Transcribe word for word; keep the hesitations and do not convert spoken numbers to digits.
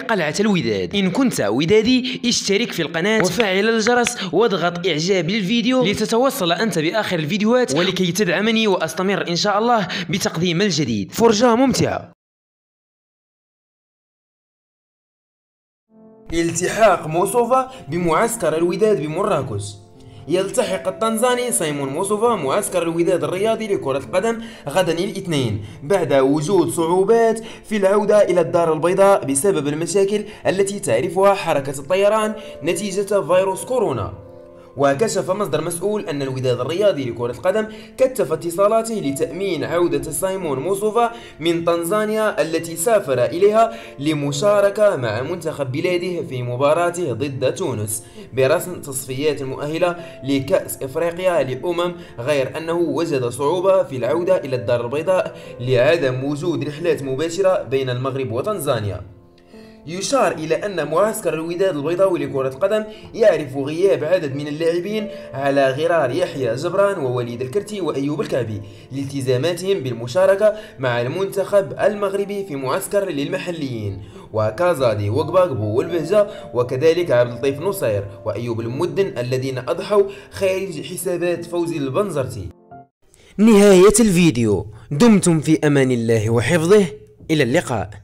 قلعة الوداد. إن كنت ودادي اشترك في القناة وفعل الجرس واضغط إعجاب للفيديو لتتوصل أنت بآخر الفيديوهات ولكي تدعمني وأستمر إن شاء الله بتقديم الجديد. فرجة ممتعة. التحاق موسوفا بمعسكر الوداد بمراكش. يلتحق التنزاني سايمون موسوفا معسكر الوداد الرياضي لكرة القدم غدا الاثنين بعد وجود صعوبات في العودة إلى الدار البيضاء بسبب المشاكل التي تعرفها حركة الطيران نتيجة فيروس كورونا. وكشف مصدر مسؤول أن الوداد الرياضي لكرة القدم كثف اتصالاته لتأمين عودة سايمون موسوفا من تنزانيا التي سافر إليها لمشاركة مع منتخب بلاده في مباراته ضد تونس برسم تصفيات المؤهلة لكأس إفريقيا لأمم، غير أنه وجد صعوبة في العودة إلى الدار البيضاء لعدم وجود رحلات مباشرة بين المغرب وتنزانيا. يشار إلى أن معسكر الوداد البيضاوي لكرة القدم يعرف غياب عدد من اللاعبين على غرار يحيى جبران ووليد الكرتي وأيوب الكعبي لالتزاماتهم بالمشاركة مع المنتخب المغربي في معسكر للمحليين، وكازادي وقباقبو والبهجة وكذلك عبد اللطيف نصير وأيوب المدن الذين أضحوا خارج حسابات فوزي البنزرتي. نهاية الفيديو. دمتم في أمان الله وحفظه. إلى اللقاء.